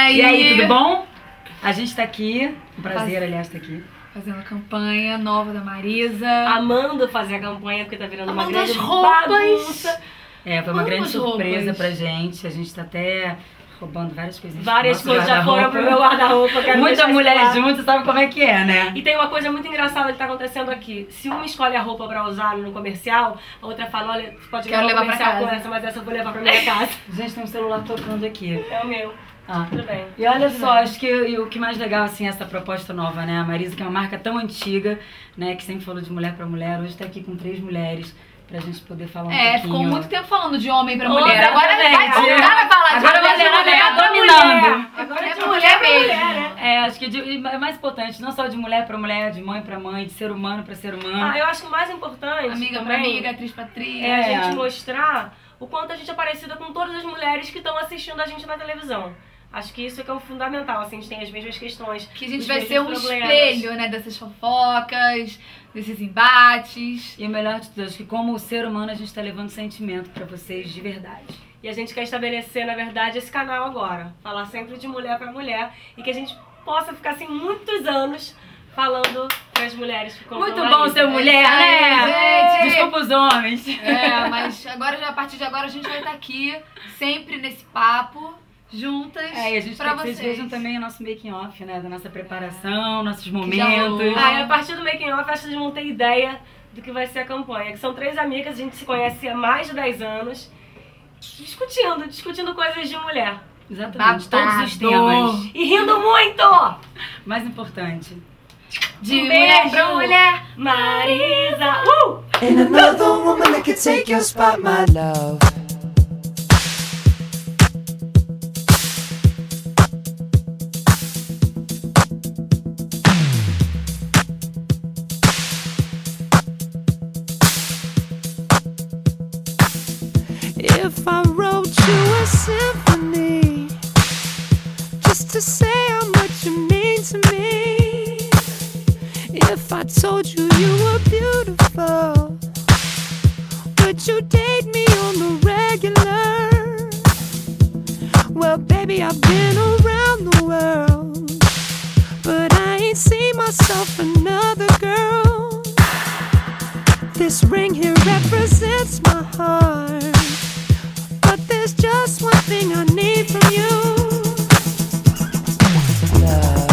E aí, tudo bom? A gente tá aqui, um prazer, aliás, estar aqui. Fazendo a campanha nova da Marisa. Amando fazer a campanha, porque tá virando uma grande roupas. bagunça. Foi uma grande surpresa pra gente. A gente tá até roubando várias coisas. Várias coisas já foram pro meu guarda-roupa. Muita mulher junto, sabe como é que é, né? E tem uma coisa muito engraçada que tá acontecendo aqui. Se uma escolhe a roupa pra usar no comercial, a outra fala, olha, você pode levar pra casa com essa, mas essa eu vou levar pra minha casa. Gente, tem um celular tocando aqui. É o meu. Tudo bem. E olha só, acho que o que mais legal, assim, é essa proposta nova, né? A Marisa, que é uma marca tão antiga, né? Que sempre falou de mulher pra mulher, hoje tá aqui com 3 mulheres. Pra gente poder falar um pouquinho. Ficou muito tempo falando de homem pra mulher. Agora vai voltar a falar de mulher dominando. Agora é de mulher mesmo. Acho que é mais importante, não só de mulher pra mulher, de mãe pra mãe, de ser humano pra ser humano. Eu acho que o mais importante amiga também, pra amiga, atriz pra atriz. É a gente mostrar o quanto a gente é parecida com todas as mulheres que estão assistindo a gente na televisão. Acho que isso é que é o fundamental, assim, a gente tem as mesmas questões. Que a gente vai ser um espelho, né, dessas fofocas, desses embates. E o melhor de tudo, acho que como ser humano a gente tá levando sentimento pra vocês de verdade. E a gente quer estabelecer, na verdade, esse canal agora. Falar sempre de mulher pra mulher e que a gente possa ficar, assim, muitos anos falando pras mulheres que compram. Muito bom ser mulher, né? Gente. Desculpa os homens. Mas agora, a partir de agora a gente vai estar aqui, sempre nesse papo. Juntas, e a gente pra quer que vocês vejam também o nosso making off, né? Da nossa preparação, nossos momentos. A partir do making off, acho que vocês vão ter ideia do que vai ser a campanha. Que são 3 amigas, a gente se conhece há mais de 10 anos, discutindo coisas de mulher. Exatamente, todos os temas. E rindo muito! Mais importante. De mulher pra mulher, Marisa! Ain't another woman that could take your spot, my love. If I wrote you a symphony just to say how much you mean to me, if I told you you were beautiful, would you date me on the regular? Well, baby, I've been around the world, but I ain't seen myself another girl. This ring here represents my heart, but there's just one thing I need from you. Love.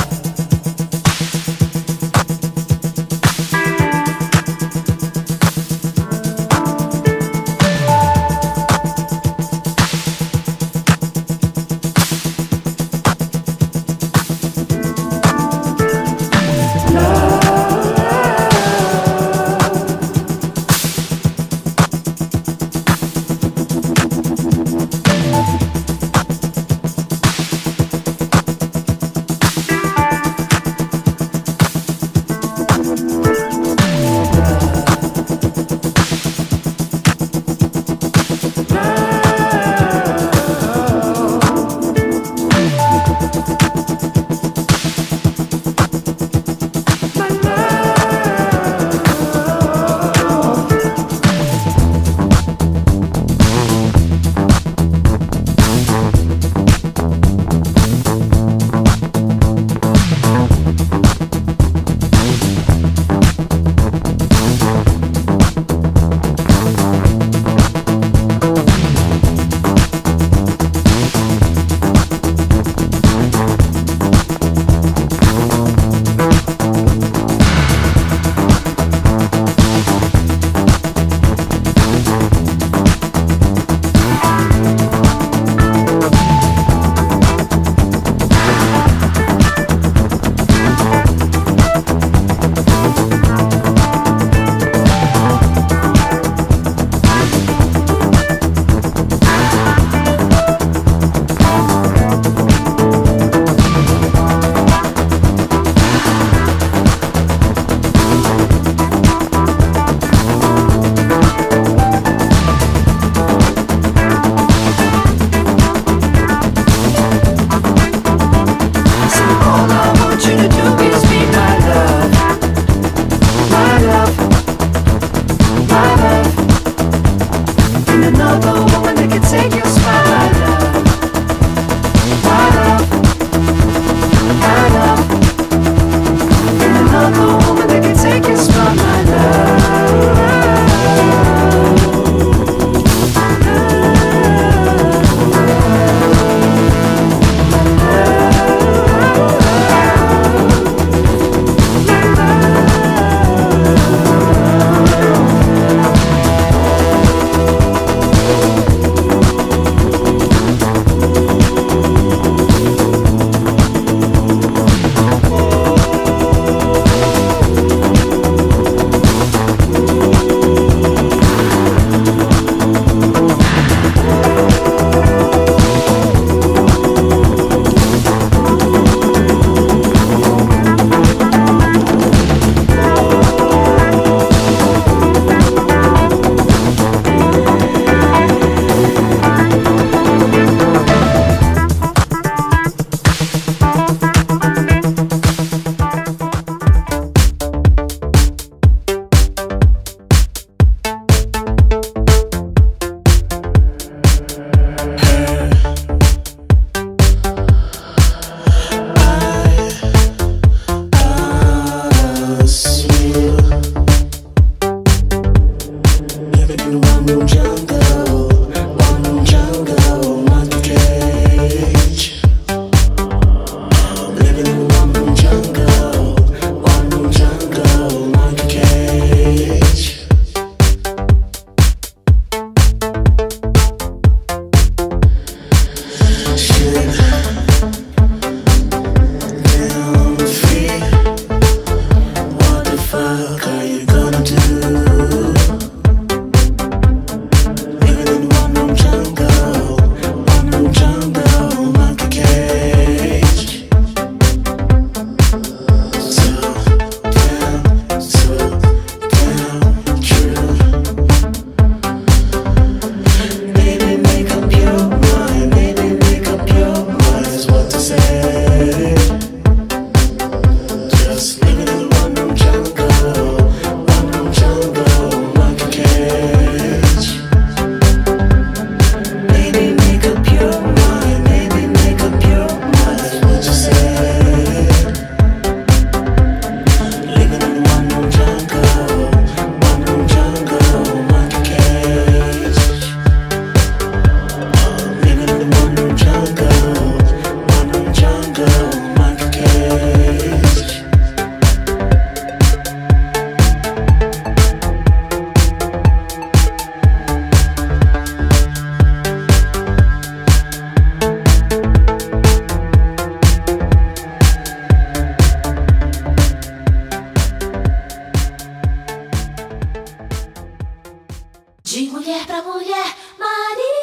De mulher pra mulher, Marisa.